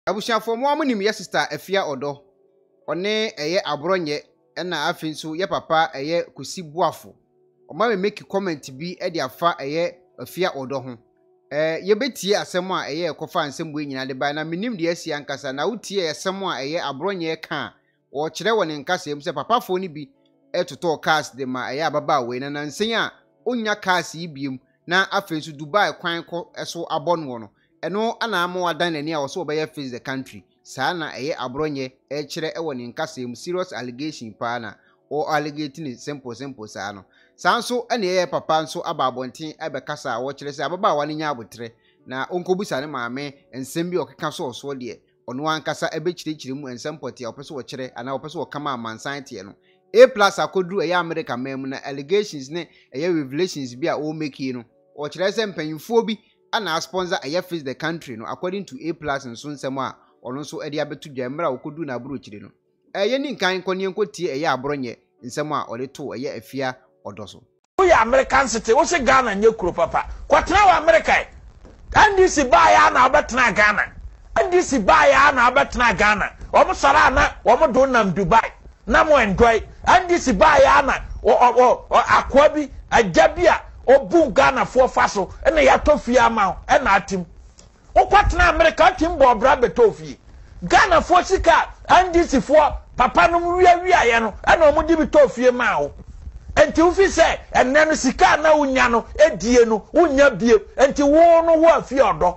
Abushafo mo amunim ye sister Afia Odo one eye abronye na afi nso ye papa eye Kusi Boafo o ma make comment bi e de afa eye Afia Odo ho ye betie asem a eye ekofa nsem bo nyina de ba na minim de asi ankasa na wutie asem a eye abronye ka o kire woni nkasa em se papa fo ni bi etoto cars de ma eye ababa we na nsen a onya cars yi biem na afi nso Dubai kwan ko eso abonwo no eno ana ama wadan nani a wo so obeye face the country saa na eye abronye kire woni nkasa em serious allegation pa na o allegate simple saa no sanso ene ye papa nso ababonten abekasa wo kire se ababa wa nya abotre na onkobusa ne maame ensem bi okeka so de ono ankasa ebekire mu ensempoti opese wo kire ana opese wo kama mansan tie no A+ akodru eye America mem na allegations ne eye revelations bi a o make no o kire se mpanyimfo bi ana sponsor eye face the country no according to A+ nso nsem a ono nso ede abetu dwamra okodu na aburo kire no eye ni nkan konye nkotie eye abronye nsem a ode to eye Afia Odo so we American city wo se Ghana nye kuro papa kwatena wa America NDC ba ya na abetena Ghana NDC ba ya na abetena Ghana omo sara na omo do nam Dubai na mo enjoy NDC ba ya na akwa bi ajabia obu Ghana fo faso ene ya tofia ma ena atim wo kwatena America atim bo bra betofie Ghana fo sika NDC fo papa no wia ye no ena omo di betofie ma wo enti ufi se enne no sika na unya no edie no unya bie enti wo no wo Afia Odo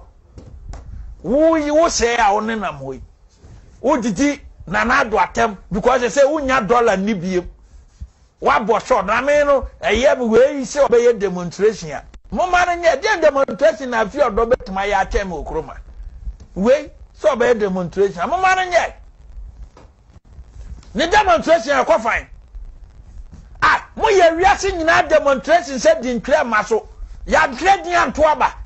wo se a one na moyi wo didi na na do atem because they say unya dollar ni bie wa bo short na me no eye be we se obeye demonstration a mo ma na nye demonstration na Afia Odo betuma ya atem okroma we so obeye demonstration mo ma na nye ni demonstration a ko fine mo ye wiase nyina demonstration said din kra maso ya trading anto aba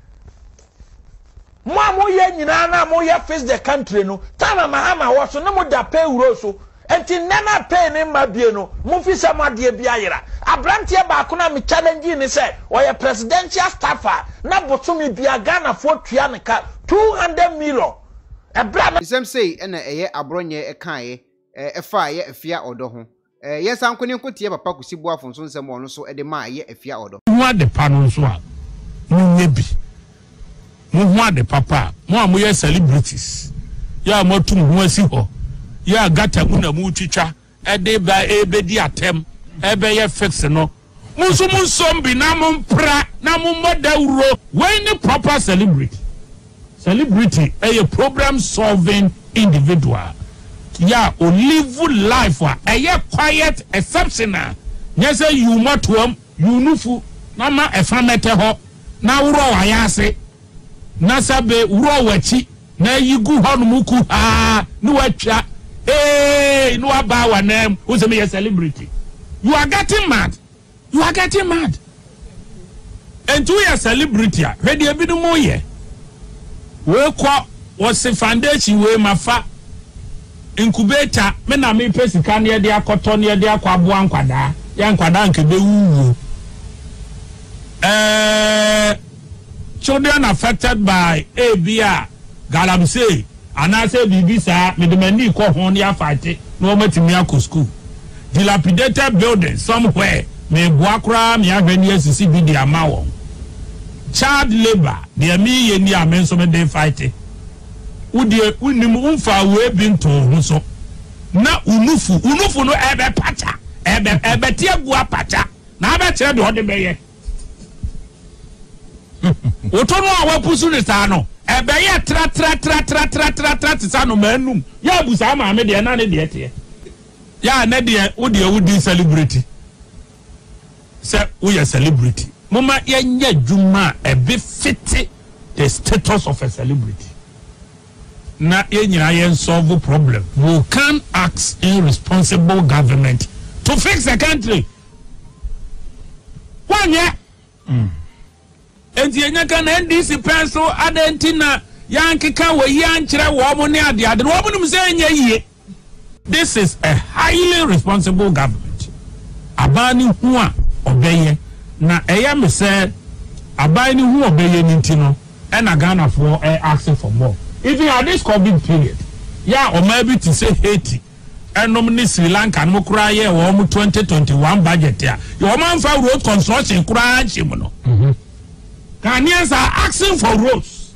mo ye nyina na mo ye face the country no tama mahama wo so na mo da pay uro so enti nana pay ne mabie no mo fi se made bia yera abrantie ba ko na me challenge ni say o ye presidential staffer na botomi bia Ghana fo tua ne ka 200 million ebra isem say na eye abronye ekae efa ye Afia Odo ho yes ankoni nkotie papa Kusi Boafo nso nsem ono so ede ma ye Afia Odo ho ade pa no nso a munye bi ho ade papa mo amoye celebrities ya motum ho asi ho ya gata mu na mu twitwa ede ba ebedi atem ebe ye fix no munso bi na mo mpra na mo modawro when the proper celebrity a problem solving individual ya o live life a quiet exceptional nya say you matuam you nufu na ma efamete ho na wuro wayase na sabe wuro wachi na yigu ho no muku ha no watwa no aba wanem who say me a celebrity you are getting mad and to your celebrity where dey bi no mo ye we kwa was foundation we mafa incubator me na me pesika ne de akoto ne de akwabo ankwada ya nkwada nke be wuwo children affected by abia galamsey anase bibisa me de mani ko ho ne afate no matimi akọ school dilapidated building somewhere me boakra me ahwani asisi bi di amawo child labor de mi ye ni amenso me dey fight udie unim umfa we binto ho so na unufu no ebe pacha ebe tiagu apacha na ebe kire de ode beye otono awapusu ne sa no ebe ye tra sa no manum ya busa ma me de na ne de tie ya na de udi celebrity se we celebrity mama ye nya dwuma ebe fit the status of a celebrity na yenyina yen solve problem we can ask irresponsible government to fix the country wanya enti yenya kan NDC penso adentina yankeka we yankire wo mo ne ade wo mo nim se enya yie. This is a highly responsible government abani hu a obeye na eya me se abani hu obeye nti no e na Ghana for asking for more even at this COVID period, yeah, or maybe to say Haiti, and nominate Sri Lanka, and Mokraya, or 2021 budget. Yeah, your man for road construction, cry, Chimono. Ghanaians are asking for roads.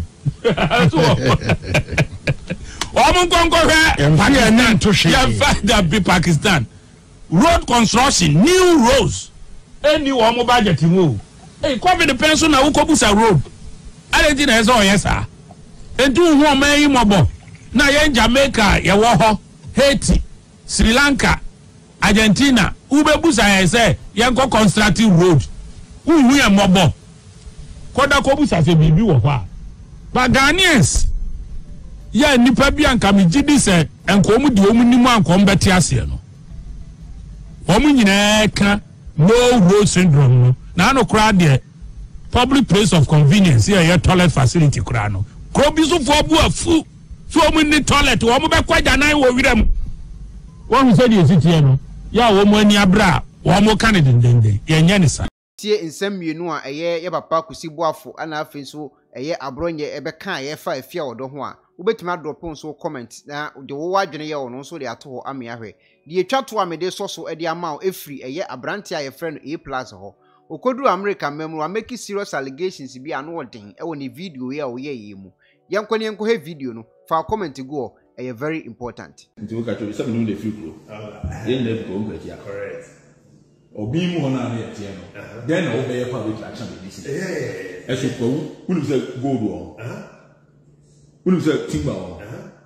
Pakistan. Road construction, new roads. Any one budget move. Hey, copy the pension now. Ukobusa road. I didn't know yes, sir. And do one may mobile. Now, you're in Jamaica, Yawaho, Haiti, Sri Lanka, Argentina. Ubebusa, I say, Yanko constructing road. We are mobile. Koda Kobusa, say, baby, but Ghanaians, yeah, Nipabi and Kamijidi said, and come the woman come back to us. Woman in no road syndrome. Now, no crowd there. Public place of convenience here, your toilet facility. Crano. Crobiso for Buafu. So many toilet. Woman back quite an eye with them. One said, you sit here. Ya woman, ya bra. One more candidate than they. Yanisa. Tie nsem mienu a ye papa Kwesi Boafo ana afin so abronye ebeka ye fa afia odo ho a ubetuma drop nso comment na de wo wadwene ye ono nso de ato ho ame ahwe de etwato amede so de ama o efri abrante a ye friend A+ ho okoduru America memru make serious allegations bi ano odin e woni video ye a wo ye mu yenkoni enko he video no fa comment go very important nti wo ka to se me no de free pro ye ne ko ngwa correct obi mu hona na yete no then na obey public action be this eso kwa unu say gold o unu say timber o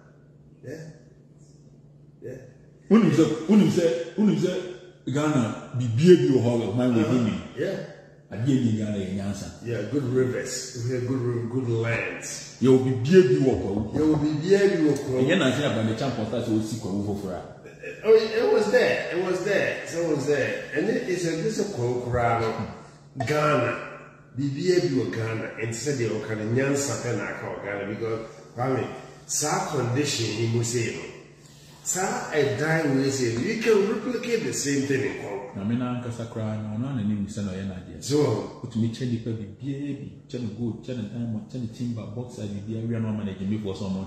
unu say Ghana bibie bi o ho my way me adie ni Ghana ye nyansa good rivers, we have good lands, ye bibie bi wo kwa ye na say abane champion start o si kwa wo fofora. Oh, it was there. So it was there. And it's a crowd Ghana. BBA Ghana and said they were kind of Nyansa Ghana because I mean, sa condition in Museo. Sa a die Museo. You can replicate the same thing in Congo. I mean, Uncle Sakra, no, and you send a so, put me Chenny BBA, Chen good, Chen and Chen timber box, and the area no managing me for some more.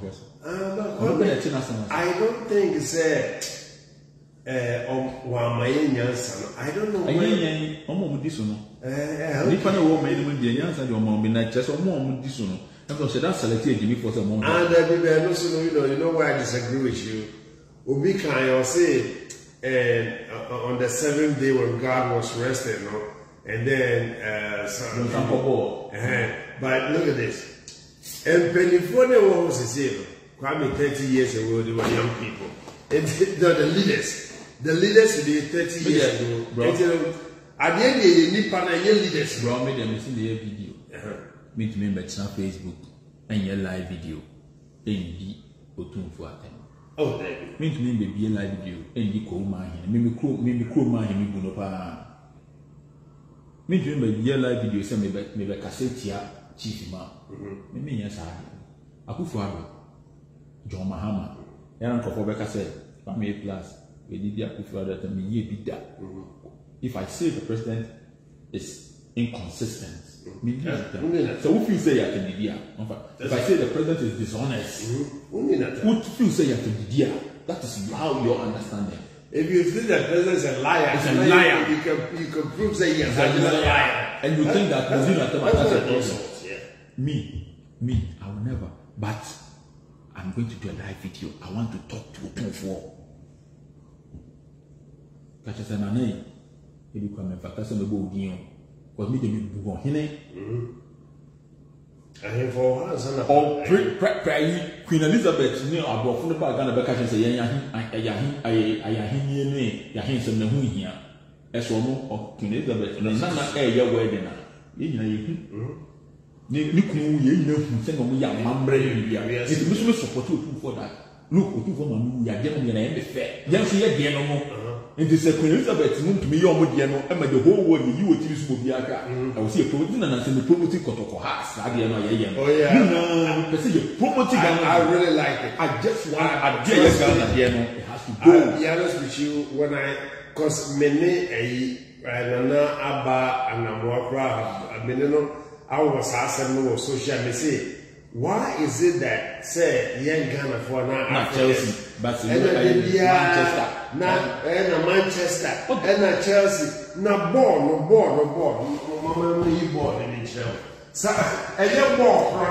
I don't think it's a. I don't know when I'm this one. If I know what made him the answer, your mom be just or more this one. I've said that selected Jimmy for some more. And I also you know why I disagree with you. Ubika, I'll say, on the 7th day when God was resting, no? And then, but look at this. And Pennyphone was the same. Probably 30 years ago, they were young people. And the leaders. The leaders did 30 years ago. At the end, they need leaders. Bro, made them see the video. Me to member on Facebook and your live video. And be open for them. Oh, thank you. Me to member be a live video and be cool man. Me cool man. Me no pa. Me to member be a live video. Say me cassette chief man. Me yes I. Aku for John Mahama. Yaran ko for be cassette. Family plus. If I say the president is inconsistent, so who feel say I can be there? If I say the president is dishonest, who feel say I can be there? That is how your understanding. If you think the president is a liar, you can prove that he is a liar. And you think that that's a problem. Me, I will never. But I'm going to do a live video. I want to talk to Otunfuo. Catch us an ane. If you come and focus on the board, because me to be born here. I have for us or Queen Elizabeth near our brought from the back and the back and say, Yahin, some who here. As one of Queen Elizabeth, and another air wedding. Look, you know, send on me young mambre. It's a mission support you for that. Look, for my getting an end fair. Yes, she had no more. It is a Queen Elizabeth known to me your Modiano, and the whole world you would use Mobiaca. I will see a promoting and answer the promoting Kotoko Haas. I really like it. I just want it has to go. I'll be honest with you, when because many Abba and Amwakra, I was asking no social message. why is it that say young Ghana for now not Chelsea, Barcelona, Manchester, Manchester, and Chelsea, no ball, Mama, you ball in each other. So, and your ball for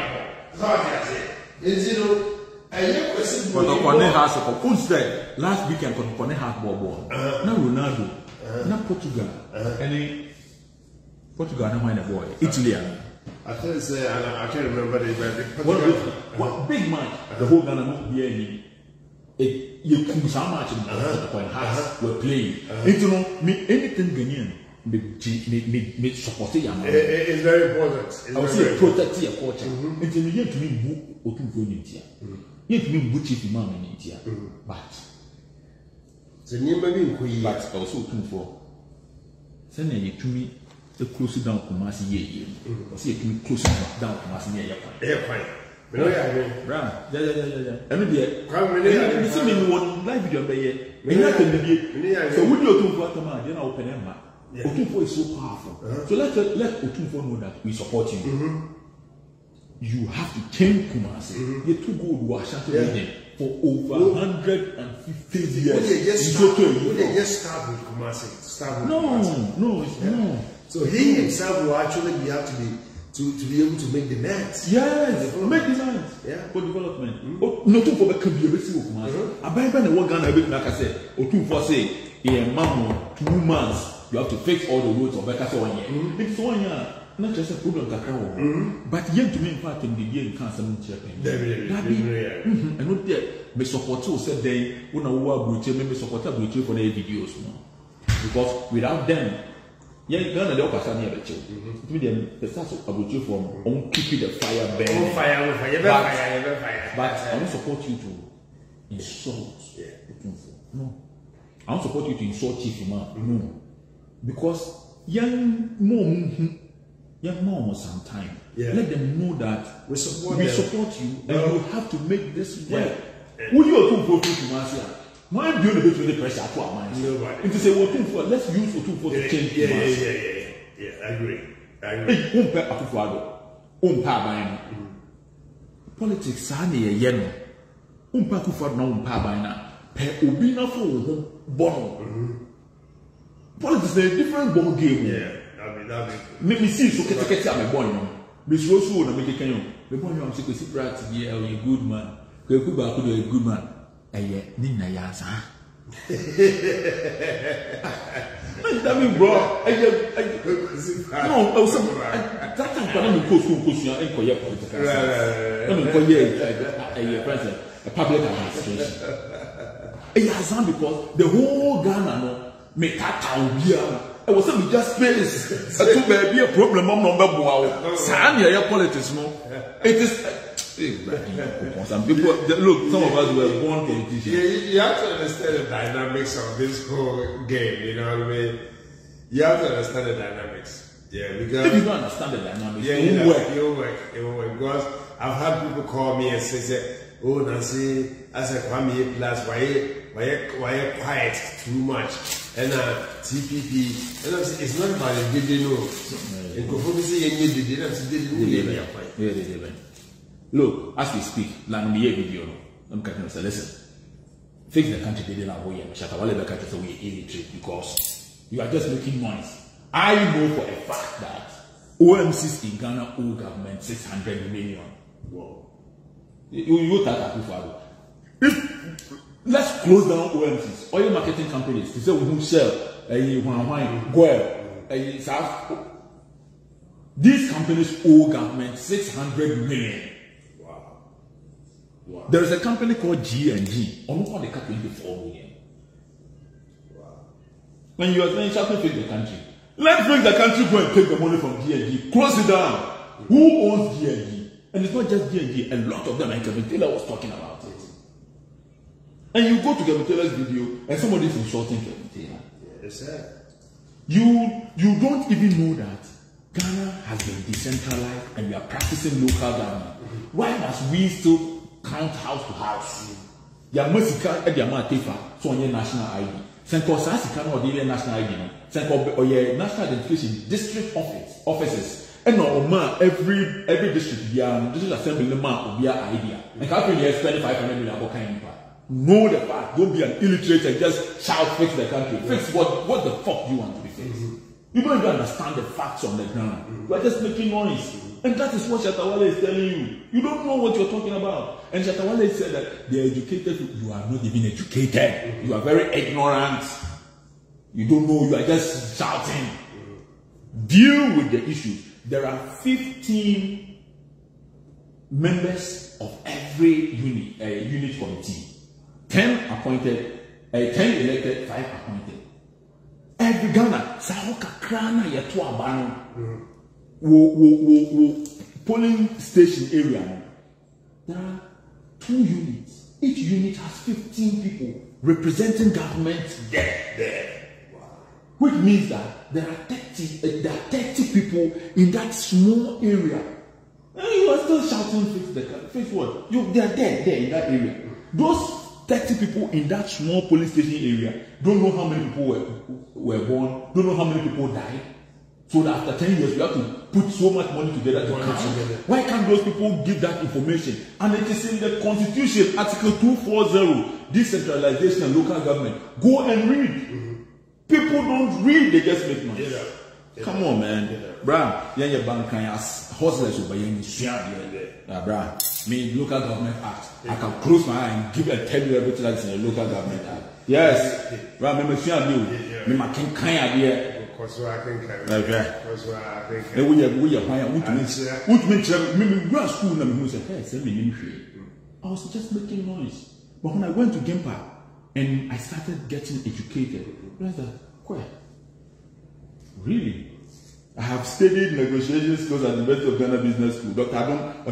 is but Okwane has a couple last weekend. Okwane has ball. Now Ronaldo, now Portugal, any Portugal, no mind a boy, Italy. I can't remember the what big man, the whole Ghana not be any. You come so much in the hearts were playing. You know, me anything Ghanaian. Me support it. It's very important. I would say protect your culture. Until you get to me, who to go in India. You to me, which is man in India. But the name of him, but also too for send you to me the close down Kumasi ye. Or see it close down Kumasi near Airplane. Yeah. And maybe I see me one live video by ye. So would you do what the man, open Emma? Otumfo is so powerful. So let Otumfo know that we support you. You have to change Kumasi. You too good Washington for over 150 years. Would they just start with Kumasi? No. So he himself will actually be able to be able to make demands. Yes, make demands. For development. Otumfo be can be a bit of Kumasi. Abaiba na Ghana a bit like I said. Otumfo say, a man 2 months. You have to fix all the roads of Becca 1 year. It's 1 year, not just a problem, but yet to me, in fact, in the year in cancer, and not there, may support you said they when I work with maybe support for their videos. Because without them, Ghana, the opposite near the children. The start of Abuja from on keeping the fire burning. But I don't support you to insult. No. I don't support you to insult Chief Imam. No. Because young mom some time. Let them know that we support you and you have to make this work. Who you are to Marcia? Why do you put the pressure to our minds? If you say let's use Otumfo to change Yeah, I agree. Politics sani yeno. Akufo-Addo na umpa bana. Pe obi na fo bono. Politics is a different ball game. That'll be. Me see so kete am born no. Me so na me keke no. Me born no am say kwesi brat be a good man. Kweku ba ko do a good man. Eye ni na ya sa. That mean bro, no, I was that time when me go school and enkoye political. Enkoye president, a public administration. Because the whole Ghana no me tata obia. I was saying just space. To be a problem number boa. Sanya politics no. It is some people look, some of us were born politicians. You have to understand the dynamics of this whole game, you know what I mean? You have to understand the dynamics. Yeah, because if you don't understand the dynamics, it won't work. Because I've had people call me and say, oh Nancy, I said Kwame plus why quiet too much? And TPP, and it's not about the video. And look, as we speak, land me a video. I'm cutting us. Listen, fix the country. They didn't know we illiterate because you are just making noise. I know for a fact that OMCs in Ghana owe government 600 million. Wow. You talk about let's close down OMCs, oil marketing companies. To say we don't sell South. These companies owe government 600 million. Wow. There is a company called G&G. Almost they cut 24 million. Wow. When you are saying shall we fix the country? Let's fix the country, go and take the money from G&G. Close it down. Who owns G&G? And it's not just G&G. A lot of them, and Kevin Taylor was talking about it. And you go to Kevin Taylor's video, and somebody is insulting Kevin Taylor. Yes, sir. You don't even know that Ghana has been decentralized and we are practicing local government. Why must we still count house to house? Ya masika e dia ma tefa so on your national ID. Senko sasika no dey national ID no. Senko or your national identification district offices. E And no man, every district district assembly man will be an idea. And how can you spend 500 million about kind of know the fact, don't be an illiterate and just shout fix the country. Fix what the fuck do you want to be fixed? You don't even understand the facts on the ground. You are just making noise. And that is what Shatta Wale is telling you. You don't know what you're talking about. And Shatta Wale said that the educated, you are not even educated. You are very ignorant. You don't know, you are just shouting. Deal with the issue. There are 15 members of every unit committee. 10 appointed, 10 elected, 5 appointed. Every Ghana, Sahoka Krana Yatu Abano, polling station area. There are 2 units. Each unit has 15 people representing government there. Which means that there are 30 people in that small area. And you are still shouting, fix what? They are there in that area. Those 30 people in that small police station area don't know how many people were born, don't know how many people died. So that after 10 years, you have to put so much money together to count. Why can't those people give that information? And it is in the Constitution, Article 240, decentralization and local government. Go and read. People don't read, they just make noise. Come on, man. Bruh, your bank can ask hustlers over here. Bruh, me, local government act. I can close my eye and tell you everything that's in the local government act. Yes. Bruh, me, I can't kind of Because I think I was just making noise. But when I went to Game Park and I started getting educated, I realized that, really? I have studied negotiations because at the University of Ghana Business School. Dr. Adam,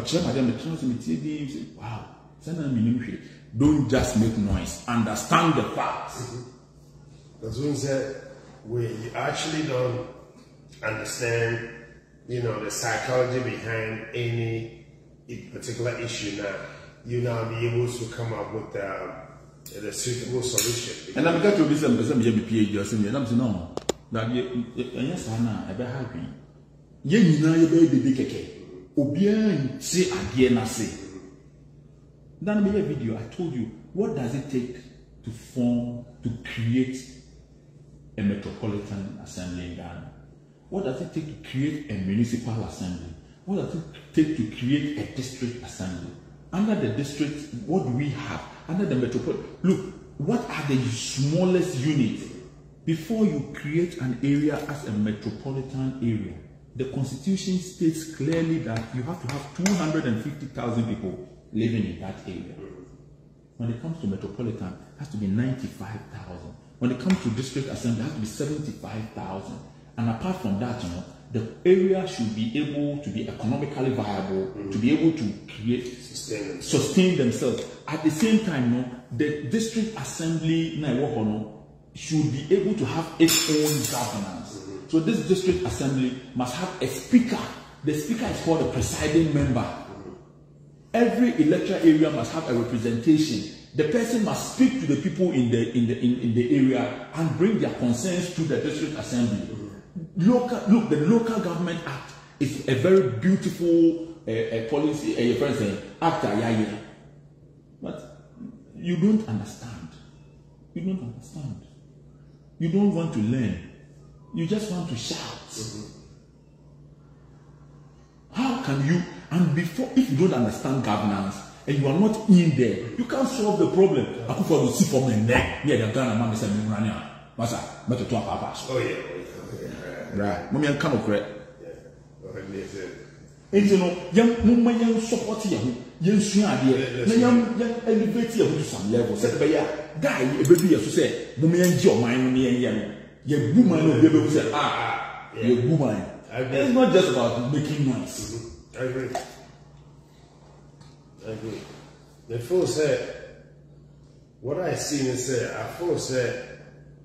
wow, don't just make noise. Understand the facts. That's what said. We actually don't understand, the psychology behind any particular issue now. You now be able to come up with a suitable solution. And I'm going to be some PhD or something. I'm saying, no, that yes, I be happy. You know, you be the keke. Obian say again, I say. Then be a video. I told you, what does it take to create a metropolitan assembly in Ghana? What does it take to create a municipal assembly? What does it take to create a district assembly? Under the district, what do we have? Under the metropolitan, look, what are the smallest units? Before you create an area as a metropolitan area, the Constitution states clearly that you have to have 250,000 people living in that area. When it comes to metropolitan, it has to be 95,000. When it comes to district assembly, it has to be 75,000. And apart from that, the area should be able to be economically viable, to be able to create, sustain themselves. At the same time, the district assembly should be able to have its own governance. So this district assembly must have a speaker. The speaker is called a presiding member. Every electoral area must have a representation. The person must speak to the people in the area and bring their concerns to the district assembly. Look, the Local Government Act is a very beautiful policy, act, but you don't understand. You don't understand. You don't want to learn. You just want to shout. How can you? And before, if you don't understand governance and you are not in there, you can't solve the problem. I could for the see from the neck. Yeah, the Ghana man is a Murania. Masa, but to talk about. Oh yeah. Right. Mommy, I'm kind of correct. And you know, young support young swing idea. Young elevate you to some level. Said by ya, guy, a baby, as you say, Mommy and Joe, mine, your woman will be able to say, your woman. It's not just about making noise. I agree. The fool said, what I seen is said,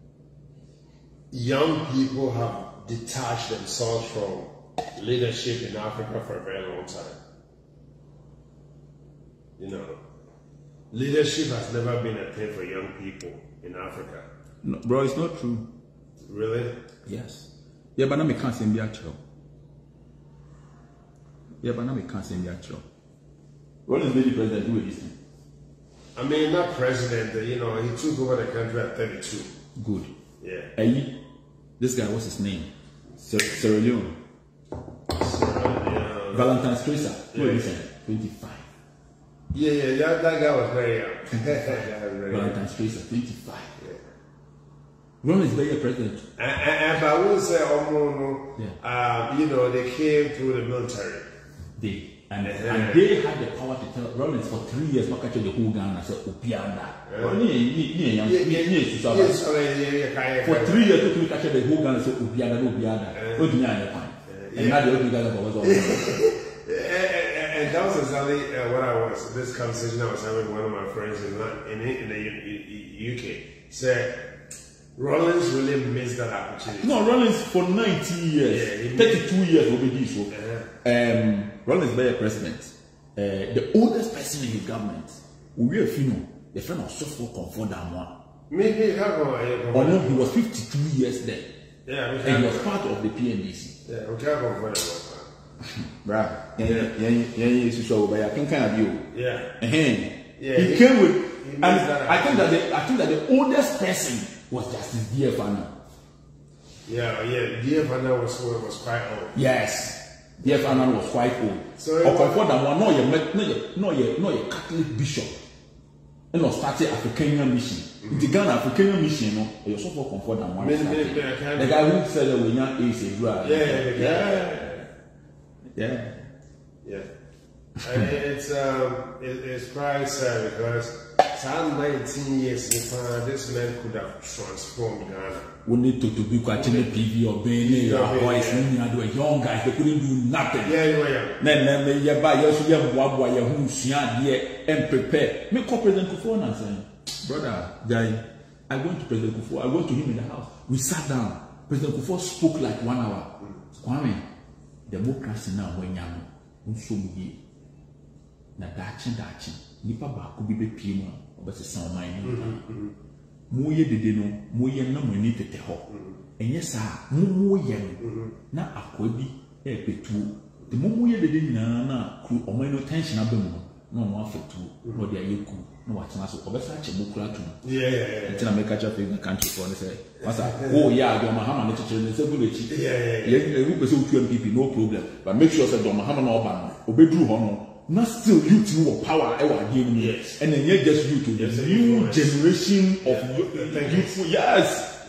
young people have detached themselves from leadership in Africa for a very long time. Leadership has never been a thing for young people in Africa. No, bro, it's not true. Really? Yes. Yeah, but I can't say be actual. Yeah, but now we can't send that job. Rollins made the president do this thing. I mean, not president, you know, he took over the country at 32. Good. Yeah. Hey, this guy, what's his name? Sierra Leone. Valentine's Tracer. Who is he? 25. Yeah, that guy was very young. Valentine's Tracer, 25. Yeah. Rollins is very president. And but I will say, you know, they came through the military. And they had the power to tell Rollins for 3 years, not catching the whole Ghana, said Upianda. For 3 years, to catch the whole Ghana, said Upianda. And now the Ghana was all. And that was exactly what I was. This conversation I was having with one of my friends in the UK said Rollins really missed that opportunity. No, Rollins for 90 years, 32 years will be this. Rollins be president. The oldest person in his government, we are Fino, the friend of Sofo Comfort Damwa. Maybe he was 52 years there. Yeah, and he was part of the PNDC. Yeah, we can't confirm. Bruh, yeah. He came with, and I think that the oldest person was Justice D.F. Yeah, D.F. was quite old. Yes. D.F. Annan was quite old. So not a Catholic bishop. And was started African mission. The Ghana African mission, no, you also for comfort and one. The guy who said that we not is yeah. It's quite sad because some 19 years this man could have transformed Ghana. We need to be watching the PV or Benny or boys who young guys, they couldn't do nothing. Then you buy your boy who see and prepare. Make President Kufuor and saying, brother, Jai, I went to President Kufuor, I went to him in the house. We sat down. President Kufuor spoke like 1 hour. Kwame, democracy now when you're na dachi nipa ba ko bi bepie mu obesesa oman ni mo ye dede no mo ye na mo ni tete ho enye sa mo ye na akwa bi e petu de mo ye dede nyina na ku oman no tension abamu no mo afetu no de ayeku no watena so obesa che mo kura tu ntina make a chap in the country for ne say masa oh yeah do mahama ne chechere ne se bu lechi ye wu pese otu MPP no problem but make sure say do mahama no oba no obeduru ho no not still youth who have power yes. And then yet just youth, the new generation of youth. Yes.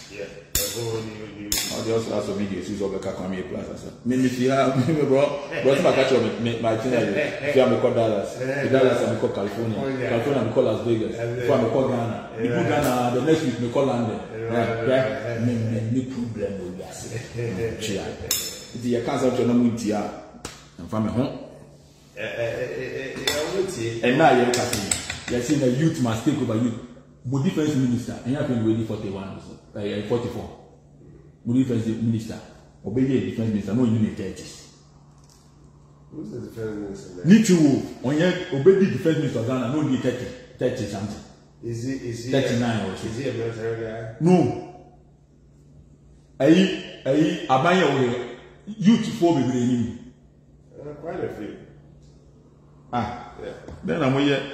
I just have some videos. Use over Kakwame Plaza. Maybe if you have, bro, my catch my thing. If you have called Dallas, Dallas I call California, California I call Las Vegas. If I call Ghana, people Ghana. The next week we call London. Right? No problem with that. If you can't say no more, I'm from home. And now you're saying the youth must take over youth. But defense minister, and you have been waiting 41, 44. But defense minister, obey the defense minister, no unit 30s. Who's the defense minister? Need to obey the defense minister, no need 30 something. Is he 39 or so? Is he a military guy? No. Abaya youth for me. Quite a few. Then I'm here.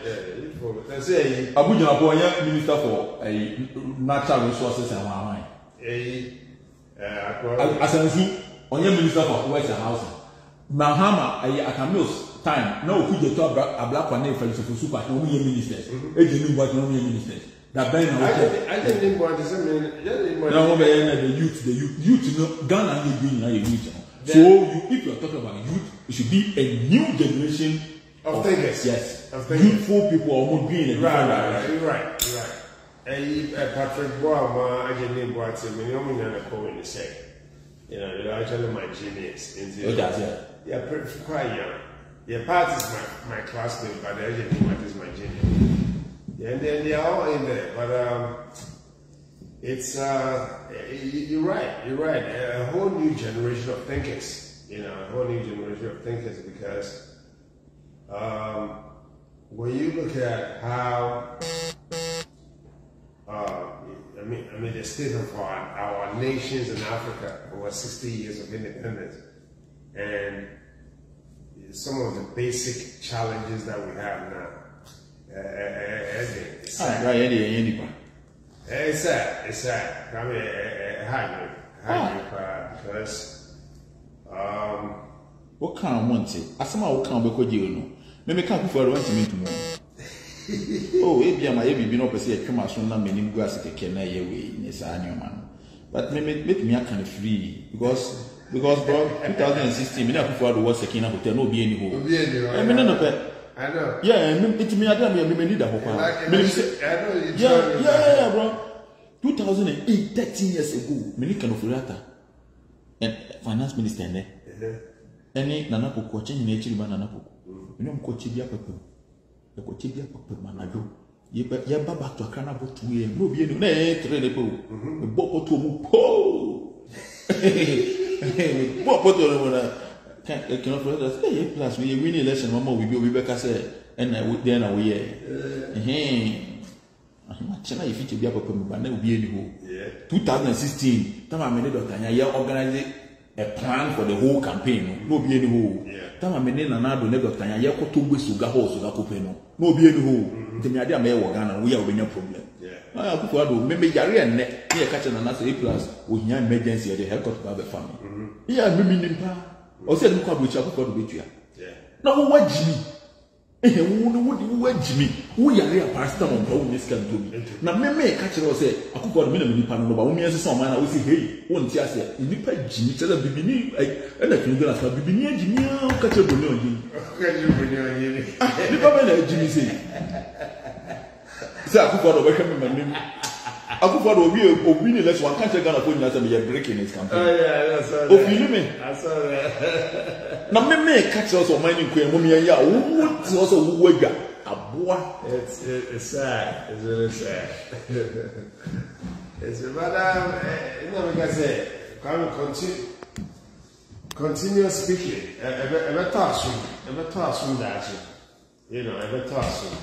Abuja Boya, Minister for Natural Resources and Wine. Asanzu, on your Minister for West Housing. Mahama, I can mills time. No, could you talk about a black one for super only ministers? Agent what only ministers. That Ben, I didn't want to say, the youth, Ghana, you youth. So, if you're talking about youth, it should be a new generation of thinkers. Yes. Of thinkers. Youthful people are more green. Right. Patrick Bois, I get name Bois, and you know, going to say, you know, they're actually my genius. Yeah, quite young. Yeah, part is my classmate, but they're actually what is my genius. Yeah, and then they're all in there, but it's you're right. A whole new generation of thinkers, because when you look at how I mean the state of our nations in Africa over 60 years of independence, and some of the basic challenges that we have now. It's sad. It's sad. I mean, because what kind of want it? As some will come because you know. Maybe can't for one to meet tomorrow. Oh, if you may be no per se, come as soon as many grass at the Kenya way in this annual man. But maybe make me a kind of free because bro, 2016, me not before the was a king hotel, no be any home. I mean, no pet. I know. Yeah, it's me. I don't need a hope. Yeah, bro. 2008, 13 years ago, Minister of Rata and Finance Minister, any Nanapo coaching in nature, Nanapo. You know, coaching the coaching the manager. You back to a canabo 2 years. No, be any trainable. The boko to move. What put on cannot plus we win election, Mama will be Rebecca said, and then we China, if it be up, but never be any home. 2016, Tama Menedota, I organized a plan for the whole campaign. No be any home. Tama Menena Nado never Tanya, Yakoto Wisuga Hoso, Gakopeno. No be any home. The Media may work and we are winning a problem. I put maybe Yari and Net, here catching another A plus with an emergency at the headquarters of the family. Yeah, maybe or said, look at which I could be here. Now, what Jimmy? What Jimmy? We are a pastor on this can do me. Now, me catch it or say, I could go to minimum panel, but only as a song, I will say, hey, won't you say, you need Jimmy, tell us, Bibini, and I can go after Bibini, Jimmy, catch a bonnet on you. Jimmy say, I could go to welcome my name. I could follow you, opinion, let's one country gonna put in as a breaking his campaign. Oh, yeah, that's all. I saw that. Now, me catch us on mining queen, Mummy, and ya, what's also Wega? A boy. It's sad. It's really sad. It's but you know, like I said, continue speaking. Ever toss from that. You know, ever toss from.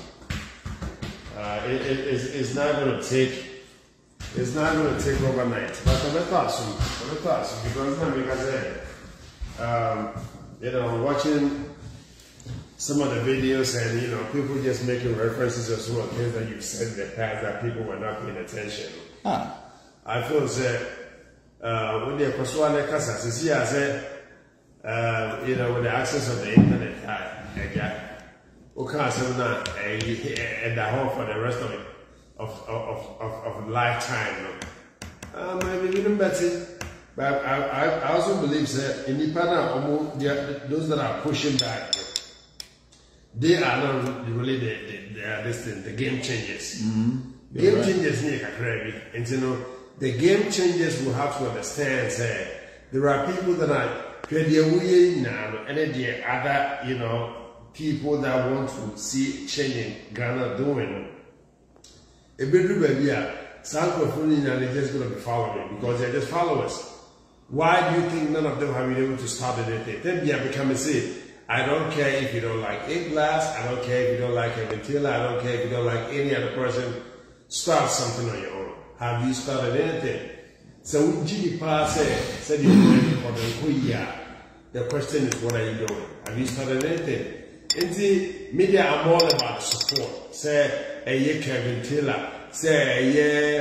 It's not going to take. It's not going to take overnight, but I'm a toss because like I said, you know, watching some of the videos and you know people just making references to some of the things that you've said in the past that people were not paying attention. I feel that when they're pursuing casa, see, I said, you know, with the access of the internet, okay, so now at the home for the rest of it. Of lifetime, maybe even better. But I also believe that in the panel, those that are pushing back, they are not really the game changers. Game changers need a credit, and you know the game changers will have to understand that there are people that are creating now, and then there are other people that want to see change in Ghana doing. A bedroom baby, some people are just going to be following because they're just followers. Why do you think none of them have been able to start anything? Then they become a say, I don't care if you don't like A-Glass, I don't care if you don't like Kevin Taylor, I don't care if you don't like any other person. Start something on your own. Have you started anything? So Jimmy Pa said you're doing for the year. The question is, what are you doing? Have you started anything? And the media are all about support. Say, Kevin Taylor, say,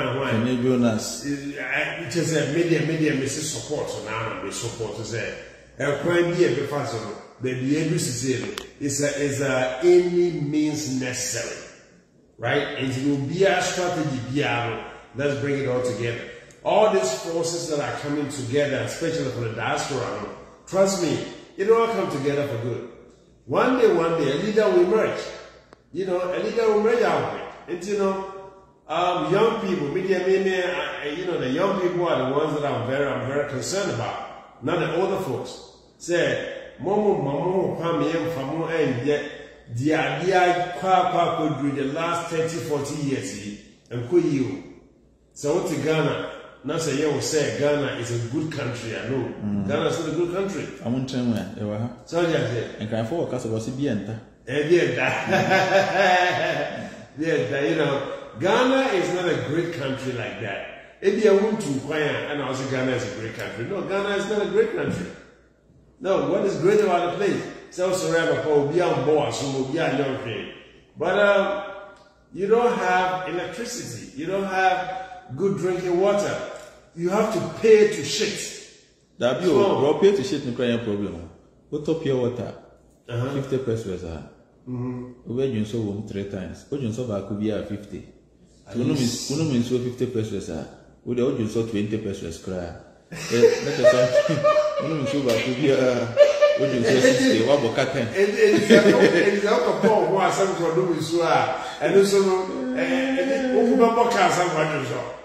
it is a media misses support, so now we support to say, a crime be a before, baby, able to say is any means necessary, right? And it will be a strategy, let's bring it all together. All these forces that are coming together, especially for the diaspora, trust me, it will all come together for good. One day, a leader will emerge. A leader will emerge out of it. And young people, the young people are the ones that I'm very concerned about. Not the older folks. Say, Momo, Famu, and yet the idea could do the last 30, 40 years, and could you. So what to Ghana? Not say you will say Ghana is a good country. I know Ghana is not a good country. I won't tell you. So I say, and can for because was Bienta. Ghana is not a great country like that. If you want to inquire, and also Ghana is a great country. No, Ghana is not a great country. No, what is great about the place? So surrounded for beyond boss, so beyond young thing. But you don't have electricity. You don't have good drinking water. You have to pay to shit. That be bro, pay to shit no problem. What up pure water? 50 pesos. We you so 3 times. We you so back could be 50. So no means so 50 pesos. We the you so 20 pesos cry. Let us something. No means so back could be what you say 60. What about 10? It's not a poor who are some for doing so. And also, who got more cars and what you saw.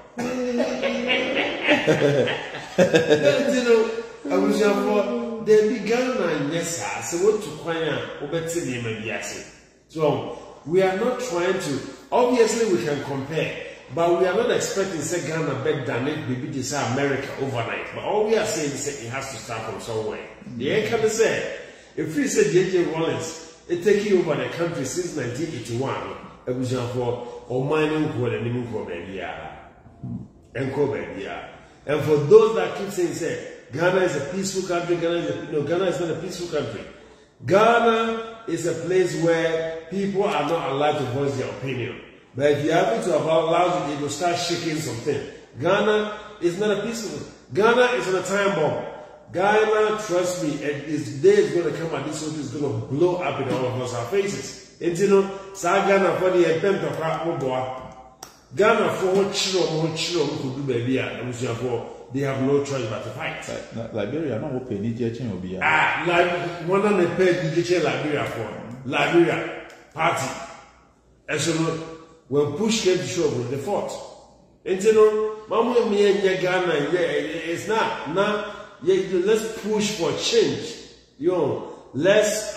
You know, I was your for they began and yes, so what to choir over to the mediasi. So we are not trying to, obviously, we can compare, but we are not expecting say Ghana better than it maybe this America overnight. But all we are saying is that it has to start from somewhere. The air can say, if we say J.J. Wallace, it taking over the country since 1981, I was your for or mining code and new code baby. And for those that keep saying, say, Ghana is a peaceful country, Ghana is not a peaceful country. Ghana is a place where people are not allowed to voice their opinion. But if you happen to have allowed it, it will start shaking something. Ghana is not a peaceful. Ghana is on a time bomb. Ghana, trust me, and this day is going to come and this one is going to blow up in all of us our faces. And you know, Ghana for the attempt of Ghana for children who do baby and they have no choice but to fight. Liberia, no open DJ will be like one of the paid DJ Liberia for Liberia party. And so when push came to shove, they fought. And you know, Mama me and Ghana, it's not now. Let's push for change. You know, let's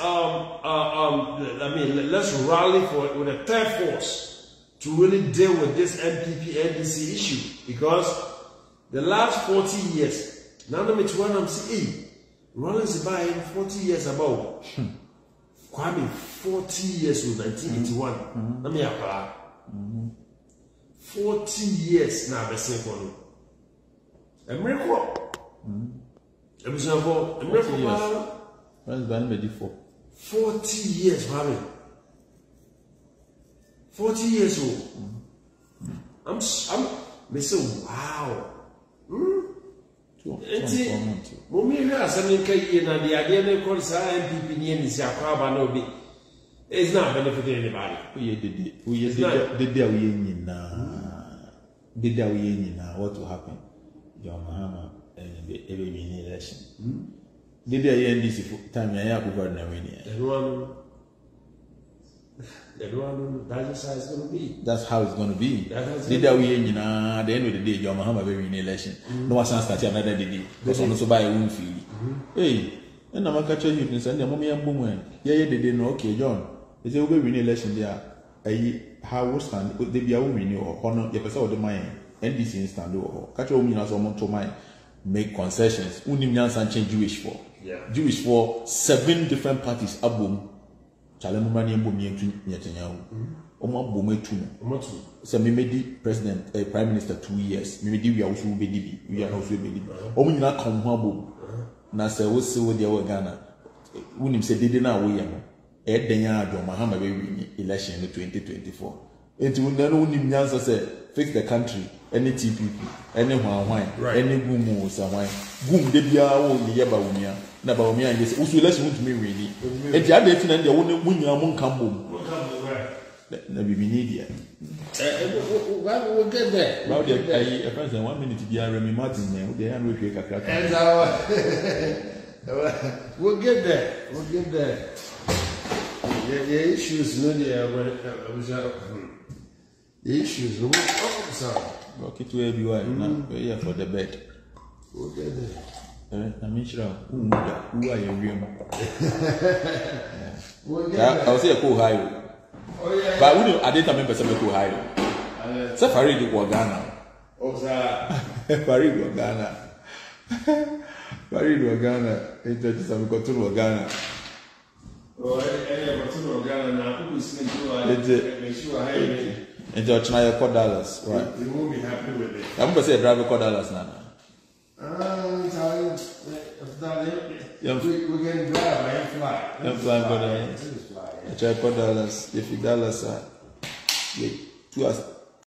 let's rally for with a third force to really deal with this NPP NDC issue, because the last 40 years, now that I'm saying, Rollins by 40 years about Kwame 40 years with 1981. Let me apply 40 years now. The same one. A miracle. A miracle. When's been ready for 40 years, Kwame. 40 years old. I'm saying, wow. Mommy has a make and the idea they call NPP near Nisakaba no be. It's not benefiting anybody. What will happen? John Mahama and every mini election. Did they end this time? I have governor. That's how it's going to be. That's how it's going to be. Did we at the end of the day, John Mahama very in election. No one started another day. Because also buy a wound fee. Hey, and I'm a catcher you can send the mommy and boom. Yeah, they didn't know. Okay, John. Is there win election there? How was stand? Would they be a woman or honor the person of the mind? NDC instant or catch a woman as a month to mind. Make concessions. Unimians and change Jewish for. Jewish for 7 different parties. Abum. Chalemani and Bumi and Netanyahu. Oma Bometu. So, maybe President, Prime Minister 2 years. Maybe we are also baby. We are also baby. Omu na come home. Na se wo se wo dia wo Ghana. Unim se dede na wo ye no. Denya John Mahama be win election in 2024. Enti unano unim nyansa say fix the country. Any TPP, any wine, any gumu samai. Gum de bia wo ni ye ba wumia. Na ba wumia yes. Usu election to me really. Enti ade ti na de wo munya mo nkambom. Na bi media. We'll get there. Now the friends 1 minute bia Remy Martin ne dey an we hwe kakra. We'll get there. We'll get there. The issues, no, the issues, no, sorry. Okay, to everyone, now we're here for the bed. We'll get there. I'm sure who are you, William? I'll say a cool high. But we I didn't remember some cool high. Safari to Ghana. Oh, sir. Farid to Ghana. Farid to Ghana. It's some control of Ghana. Enjoy China $4, right? You won't be happy with it. I'm going to say driver $4 now. We can drive, I fly. I'm flying for that. Let us fly. I try for Dallas. If you Dallas, 2 hours.